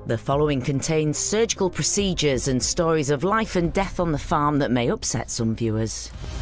The following contains surgical procedures and stories of life and death on the farm that may upset some viewers.